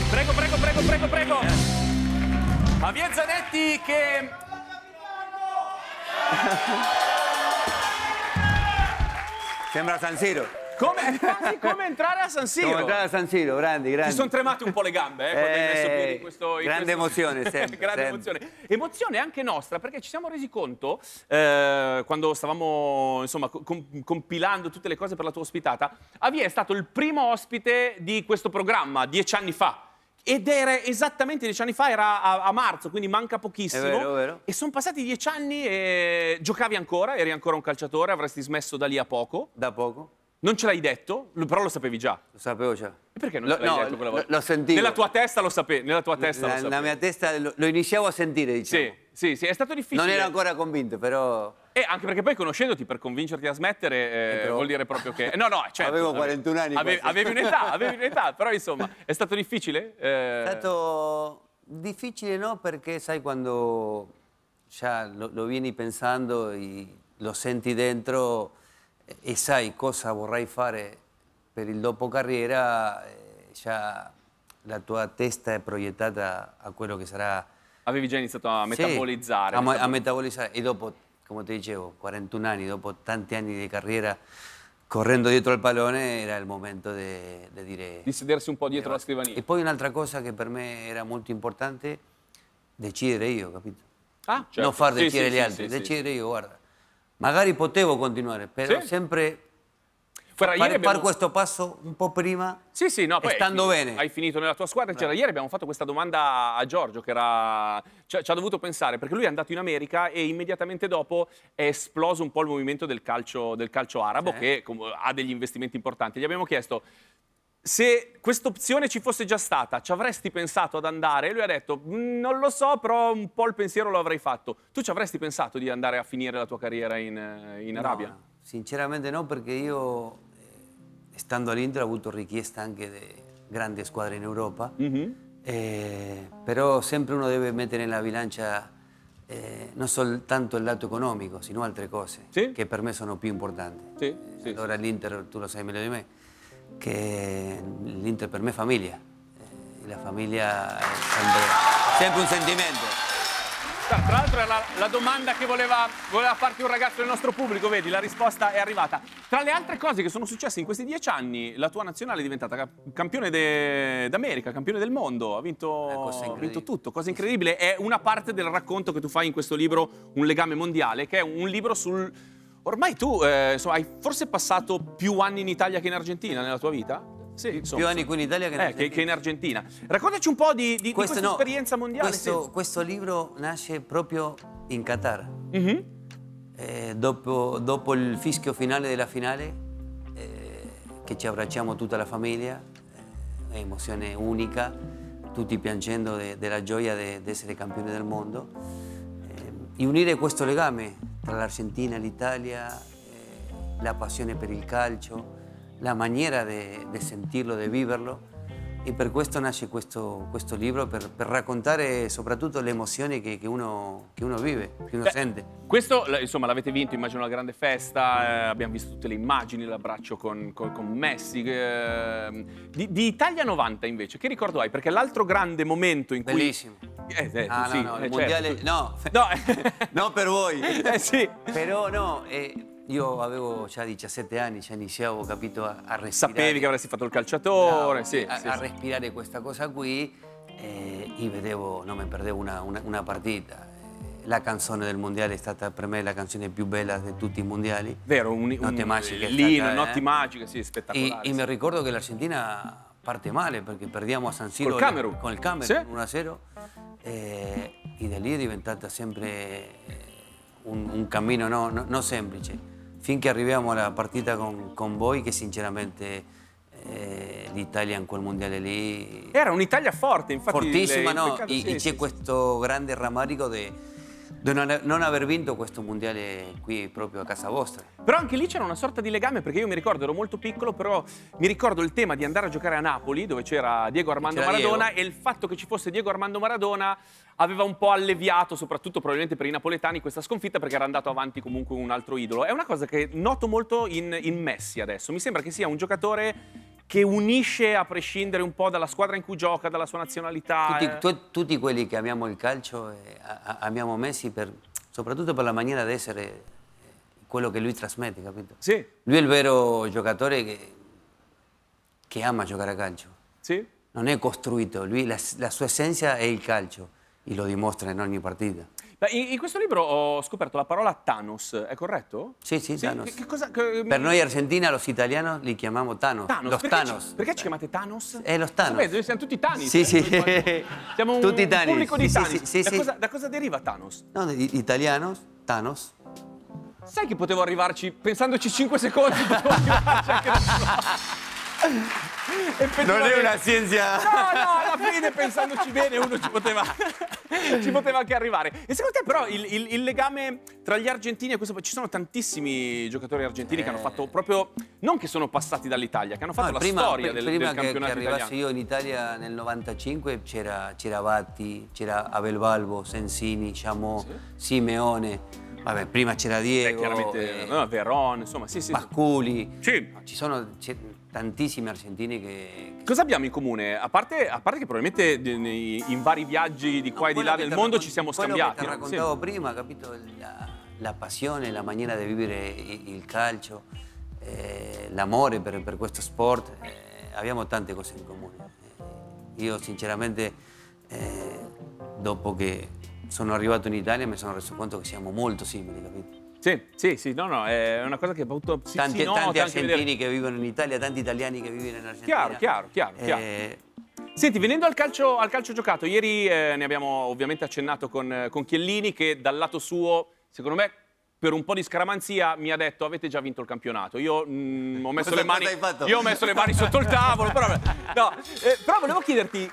Prego, prego, prego, prego, prego. Javier Zanetti che... Sembra San Siro. Quasi come entrare a San Siro. Come entrare a San Siro, grandi, grandi. Ti sono tremate un po' le gambe, quando hai messo piede in questo... Grande emozione, sempre. Grande emozione. Emozione anche nostra, perché ci siamo resi conto, quando stavamo, insomma, compilando tutte le cose per la tua ospitata, Javier è stato il primo ospite di questo programma 10 anni fa. Ed era esattamente 10 anni fa, era a marzo, quindi manca pochissimo. È vero, è vero. E sono passati 10 anni e giocavi ancora, eri ancora un calciatore, avresti smesso da lì a poco. Da poco? Non ce l'hai detto, però lo sapevi già. Lo sapevo già. E perché non ce l'hai detto quella volta? Lo sentivo. Nella tua testa lo sapevi, nella tua testa lo sapevi. Nella mia testa lo iniziavo a sentire, diciamo. Sì, è stato difficile. Non ero ancora convinto, però... E anche perché poi conoscendoti per convincerti a smettere vuol dire proprio che... No, certo. Avevo 41 anni. Avevi un'età, però insomma, è stato difficile? È stato difficile, no, perché sai quando già lo vieni pensando e lo senti dentro e sai cosa vorrai fare per il dopo carriera, già la tua testa è proiettata a quello che sarà. Avevi già iniziato a metabolizzare. Sì, a metabolizzare e dopo, come ti dicevo, 41 anni, dopo tanti anni di carriera, correndo dietro al pallone, era il momento di dire... Di sedersi un po' dietro la scrivania. E poi un'altra cosa che per me era molto importante, decidere io, capito? Ah, certo. Non far decidere gli altri, decidere io, guarda. Magari potevo continuare, però sempre... Fare questo passo un po' prima, sì, no, poi stando bene. Hai finito nella tua squadra. Ieri abbiamo fatto questa domanda a Giorgio, che ci ha dovuto pensare, perché lui è andato in America e immediatamente dopo è esploso un po' il movimento del calcio arabo, che ha degli investimenti importanti. Gli abbiamo chiesto, se questa opzione ci fosse già stata, ci avresti pensato ad andare? E lui ha detto, non lo so, però un po' il pensiero lo avrei fatto. Tu ci avresti pensato di andare a finire la tua carriera in Arabia? No, sinceramente no, perché io... Stando all'Inter ho avuto richiesta anche di grandi squadre in Europa, però sempre uno deve mettere nella bilancia non soltanto il lato economico, sino altre cose che per me sono più importanti. Allora l'Inter, tu lo sai meglio di me, che l'Inter per me è famiglia. La famiglia è sempre un sentimento. Tra l'altro era la domanda che voleva farti un ragazzo del nostro pubblico, vedi, la risposta è arrivata. Tra le altre cose che sono successe in questi 10 anni, la tua nazionale è diventata campione d'America, campione del mondo, ha vinto tutto, cosa incredibile. È una parte del racconto che tu fai in questo libro, Un legame mondiale, che è un libro sul... Ormai tu insomma, hai forse passato più anni in Italia che in Argentina nella tua vita? Sì, insomma, più anni qui in Italia che in Argentina. Raccontaci un po' di questa esperienza mondiale. Questo libro nasce proprio in Qatar. Dopo il fischio finale della finale, che ci abbracciamo tutta la famiglia, è emozione unica, tutti piangendo della gioia di essere campioni del mondo. E unire questo legame tra l'Argentina e l'Italia, la passione per il calcio, la maniera di sentirlo, di viverlo, e per questo nasce questo libro, per raccontare soprattutto le emozioni che uno vive, che uno sente. Questo, insomma, l'avete vinto, immagino, una grande festa, abbiamo visto tutte le immagini, l'abbraccio con Messi. Di Italia 90 invece, che ricordo hai? Perché l'altro grande momento in cui... Bellissimo. No, il mondiale... No, no per voi. Sì. Però no... Io avevo già 17 anni, già iniziavo, capito, a respirare. Sapevi che avresti fatto il calciatore, a respirare questa cosa qui, e vedevo, non mi perdevo una partita. La canzone del mondiale è stata per me la canzone più bella di tutti i mondiali. Vero, Notte magiche. Notti magiche, sì, spettacolare. E mi ricordo che l'Argentina parte male perché perdiamo a San Siro con il Camerun 1-0, e da lì è diventata sempre un cammino non semplice. Finché arriviamo alla partita con voi, che sinceramente l'Italia in quel mondiale lì... Era un'Italia forte, infatti. Fortissima, no? E c'è questo grande rammarico di non aver vinto questo mondiale qui proprio a casa vostra. Però anche lì c'era una sorta di legame, perché io mi ricordo, ero molto piccolo, però mi ricordo il tema di andare a giocare a Napoli, dove c'era Diego Armando Maradona, e il fatto che ci fosse Diego Armando Maradona aveva un po' alleviato, soprattutto probabilmente per i napoletani, questa sconfitta, perché era andato avanti comunque un altro idolo. È una cosa che noto molto in Messi adesso. Mi sembra che sia un giocatore che unisce a prescindere un po' dalla squadra in cui gioca, dalla sua nazionalità. Tutti quelli che amiamo il calcio, amiamo Messi soprattutto per la maniera di essere, quello che lui trasmette, capito? Sì. Lui è il vero giocatore che ama giocare a calcio. Sì. Non è costruito, lui la sua essenza è il calcio e lo dimostra in ogni partita. In questo libro ho scoperto la parola Thanos, è corretto? Sì, Thanos. Per noi argentini, los italianos, li chiamiamo Thanos. Thanos. Thanos. Perché ci chiamate Thanos? Los Thanos. Sapete, noi siamo tutti Tani. Sì. Siamo tutti un pubblico di Tani. Sì. Da cosa deriva Thanos? No, italianos, Thanos. Sai che potevo arrivarci, pensandoci 5 secondi, potevo arrivarci anche da Non è una scienza. No, alla fine pensandoci bene uno ci poteva anche arrivare. E secondo te però il legame tra gli argentini e questo, ci sono tantissimi giocatori argentini che hanno fatto proprio, non che sono passati dall'Italia, che hanno fatto la storia del campionato italiano. Prima che arrivassi io in Italia nel 95 c'era Batti, c'era Abel Balbo, Sensini, Chamò, Simeone. Vabbè, prima c'era Diego, chiaramente, Verón, insomma, sì. Pasculi. Sì. Ci sono tantissimi argentini che... Cosa abbiamo in comune? A parte che probabilmente in vari viaggi di qua e di là del mondo ci siamo scambiati. Quello che ti raccontavo prima, capito? La passione, la maniera di vivere il calcio, l'amore per questo sport, abbiamo tante cose in comune. Io sinceramente, dopo che sono arrivato in Italia mi sono reso conto che siamo molto simili, capito? Sì, no, è una cosa che ho avuto... Tanti argentini che vivono in Italia, tanti italiani che vivono in Argentina. Chiaro. Senti, venendo al calcio giocato, ieri ne abbiamo ovviamente accennato con Chiellini, che dal lato suo, secondo me, per un po' di scaramanzia mi ha detto: avete già vinto il campionato. Io ho messo le mani sotto il tavolo, però volevo chiederti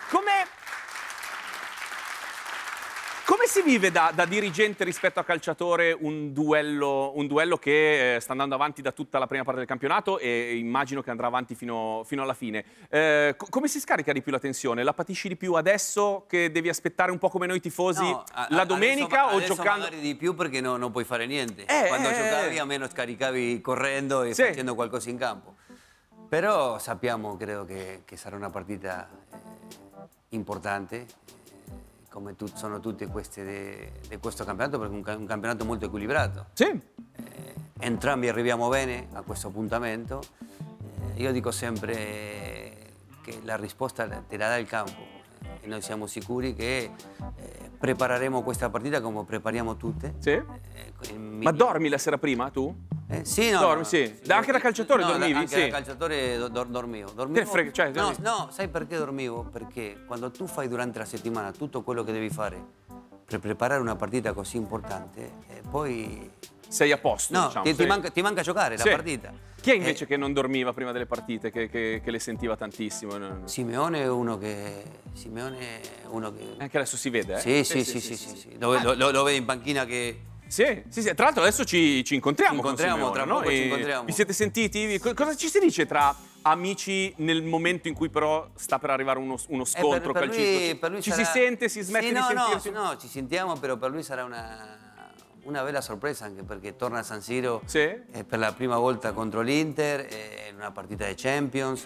come si vive da dirigente rispetto a calciatore un duello che sta andando avanti da tutta la prima parte del campionato e immagino che andrà avanti fino alla fine. Come si scarica di più la tensione? La patisci di più adesso che devi aspettare un po' come noi tifosi la domenica o giocando? Magari di più perché non puoi fare niente. Quando giocavi almeno scaricavi correndo e facendo qualcosa in campo. Però sappiamo, credo che sarà una partita importante. Come sono tutte queste di questo campionato, perché è un campionato molto equilibrato. Sì. Entrambi arriviamo bene a questo appuntamento. Io dico sempre che la risposta te la dà il campo e noi siamo sicuri che prepareremo questa partita come prepariamo tutte. Sì. Ma dormi la sera prima tu? Sì, no. Dormi, sì. Anche da calciatore dormivi? Anche da calciatore dormivo. No, sai perché dormivo? Perché quando tu fai durante la settimana tutto quello che devi fare per preparare una partita così importante, poi... Sei a posto, no, diciamo. ti manca giocare la partita. Chi è invece che non dormiva prima delle partite, che le sentiva tantissimo? Simeone è uno che... Anche adesso si vede, eh? Sì. Lo vedi in panchina che... Sì. Tra l'altro adesso ci incontriamo. Tra poco ci incontriamo. Vi siete sentiti? Cosa ci si dice tra amici nel momento in cui però sta per arrivare uno scontro calcistico? Per lui ci si sente, si smette di sentirsi? No, ci sentiamo, però per lui sarà una bella sorpresa, anche perché torna a San Siro per la prima volta contro l'Inter, in una partita di Champions.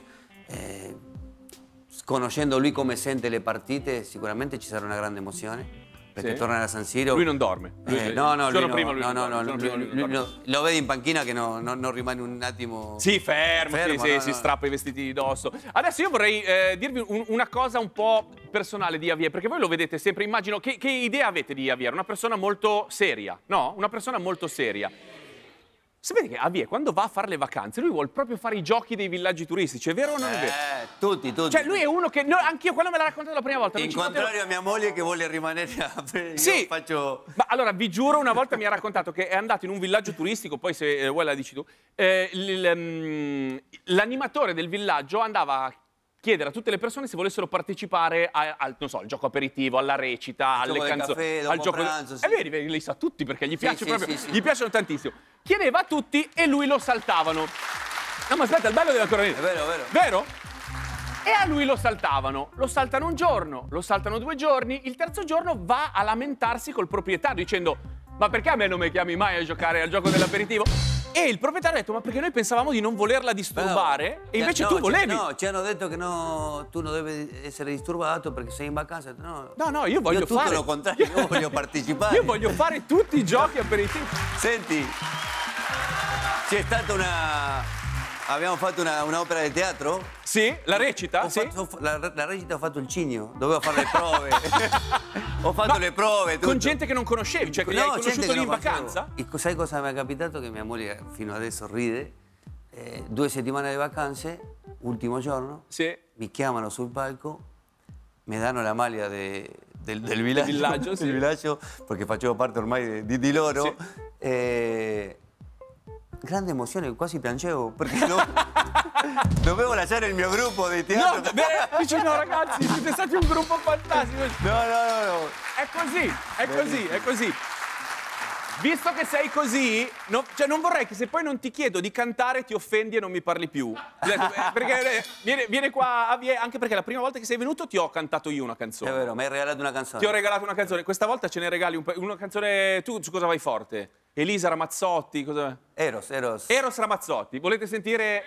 Conoscendo lui come sente le partite, sicuramente ci sarà una grande emozione. Perché torna a San Siro. Lui non dorme. Lo vedi in panchina che non rimane un attimo. Sì, fermo. Si strappa i vestiti di dosso. Adesso io vorrei dirvi una cosa un po' personale di Javier, perché voi lo vedete sempre, immagino. Che idea avete di Javier? Una persona molto seria, no? Una persona molto seria. Sapete che Javier, quando va a fare le vacanze, lui vuole proprio fare i giochi dei villaggi turistici, è vero o non è vero? Tutti. Cioè, lui è uno che... anch'io, quando me l'ha raccontato la prima volta... In contrario a mia moglie che vuole rimanere a... Sì, io faccio... Ma allora, vi giuro, una volta mi ha raccontato che è andato in un villaggio turistico, poi se vuoi la dici tu, l'animatore del villaggio andava a chiedere a tutte le persone se volessero partecipare al gioco aperitivo, alla recita, alle canzoni, al gioco pranzo, sì. Vedi, li sa tutti perché gli piace proprio, gli piacciono tantissimo. Chiedeva a tutti e lui lo saltavano. No, ma aspetta, il bello della corrente. È vero. Vero? E a lui lo saltavano. Lo saltano un giorno, lo saltano 2 giorni, il terzo giorno va a lamentarsi col proprietario dicendo: ma perché a me non mi chiami mai a giocare al gioco dell'aperitivo? E il proprietario ha detto, ma perché noi pensavamo di non volerla disturbare e invece tu volevi. No, ci hanno detto che no, tu non devi essere disturbato perché sei in vacanza. No, No, io voglio tutto fare... lo contrario, io voglio partecipare. Io voglio fare tutti i giochi aperitivi. Senti, c'è stata abbiamo fatto un'opera di teatro? Sì, la recita? La recita ho fatto il cigno, dovevo fare le prove. Ho fatto le prove, tutto. Con gente che non conoscevi, cioè che li hai conosciuto lì in vacanza? Sai cosa mi è capitato? Che mia moglie fino adesso ride. 2 settimane di vacanze, ultimo giorno, Sì. mi chiamano sul palco, mi danno la maglia del villaggio, villaggio, sì. del villaggio, perché facevo parte ormai di loro. Sì. Grande emozione, quasi piangevo, perché dovevo lasciare il mio gruppo di teatro. Dici no ragazzi, siete stati un gruppo fantastico. No. È così. Visto che sei così, cioè non vorrei che se poi non ti chiedo di cantare ti offendi e non mi parli più. Perché viene qua, anche perché la prima volta che sei venuto ti ho cantato io una canzone. È vero, mi hai regalato una canzone. Ti ho regalato una canzone, questa volta ce ne regali una canzone. Tu su cosa vai forte? Elisa Ramazzotti, cosa? Eros Ramazzotti. Volete sentire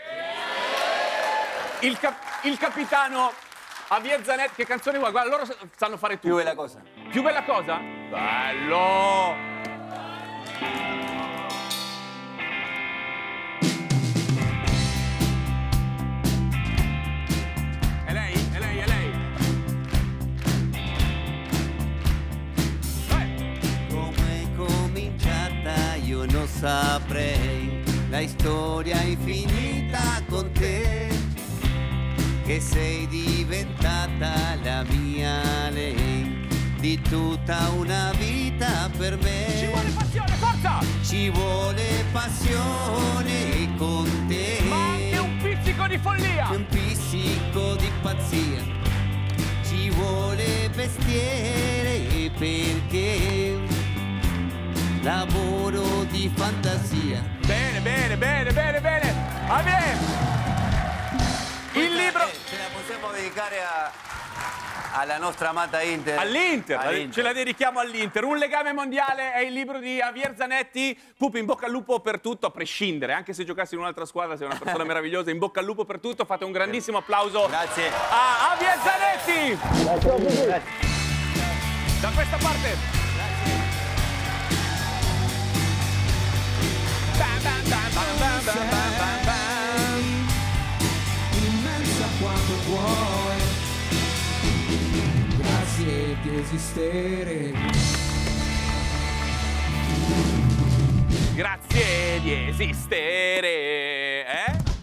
il capitano Javier Zanetti? Che canzone vuoi? Guarda, loro sanno fare tutto. Più bella cosa. Più bella cosa? Bello! È lei? Vai! Come è cominciata io non saprei, la storia infinita con te, che sei diventata la mia lei, di tutta una vita per me. Ci vuole passione, forza! Ci vuole passione con te, Ma anche un pizzico di follia! un pizzico di pazzia. Ci vuole mestiere perché lavoro di fantasia. Bene. Javier! Il libro... Ce la possiamo dedicare alla nostra amata Inter. All'Inter, ce la dedichiamo all'Inter. Un legame mondiale è il libro di Javier Zanetti. Pupi, in bocca al lupo per tutto, a prescindere. Anche se giocassi in un'altra squadra, sei una persona meravigliosa. In bocca al lupo per tutto. Fate un grandissimo applauso. Grazie. A Javier Zanetti. Grazie. Da questa parte. Immensa quanto vuoi, grazie di esistere. Grazie di esistere.